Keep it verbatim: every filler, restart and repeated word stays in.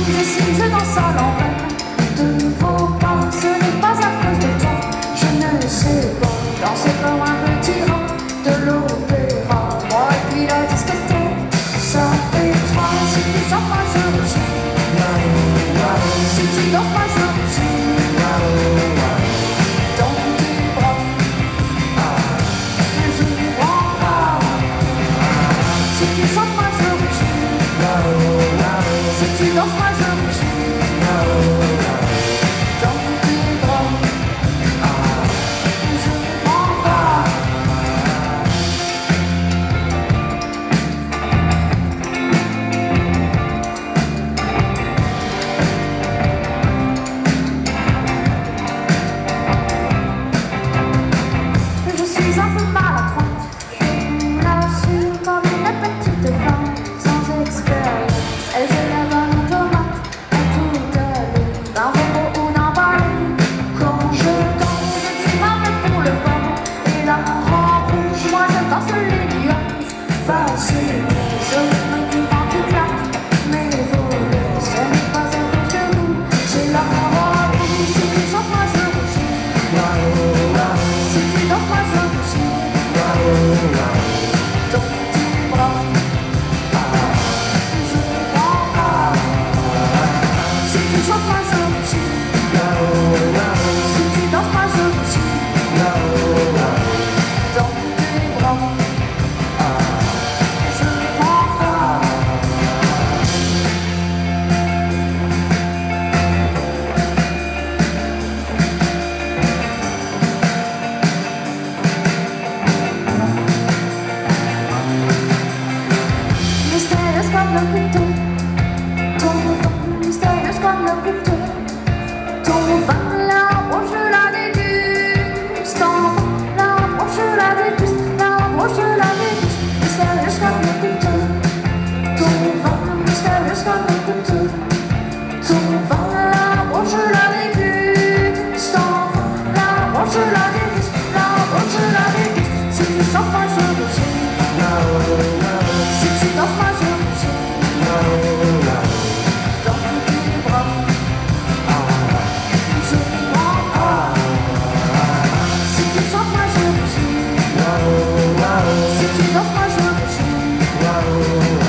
Si je danse à l'envers de vos pas, ce n'est pas à cause de toi. Je ne sais pas danser comme un petit rat de l'opéra. Moi et puis la discothèque, ça fait trois. Si tu chantes, moi je rougis. Si tu danses, moi je rougis. Dans tes bras, je ne prends pas. Si tu chantes, moi je rougis. Si tu danses, moi je rougis. Dans tes bras, je ne prends pas. Je suis un peu maladroite, je l'assure, comme une petite femme sans expérience. Et je la donne automate à tout à l'heure, d'un robot ou d'un balai. Quand je danse, je suis armée pour le pas. Et la robe rouge, moi je danse les nuages. Facilement, je me dis quand tu claques mes volets. Ce n'est pas à cause de vous, c'est la robe rouge. Si tu chantes, moi je rougis. Si tu danses, moi je rougis. Dans tes bras, je ne prends pas. Si tu chantes, moi je rougis. Si tu danses, moi je rougis. Dans tes bras, je ne prends pas. Mystérieuse comme le couteau, ton vin, mystérieuse comme le couteau, ton vin, la broche, je la déguste, ton vin, la broche, je la déguste, la broche, je la déguste, mystérieuse comme le couteau, ton vin, mystérieuse comme le couteau, ton vin, la broche, je la déguste, ton vin, la broche, je la déguste, la broche, je la déguste. Si tu chantes, moi je rougis. Si tu danses, moi je rougis. Dans tes bras, je ne prends pas. Si tu chantes, moi je rougis. Si tu danses, moi je rougis.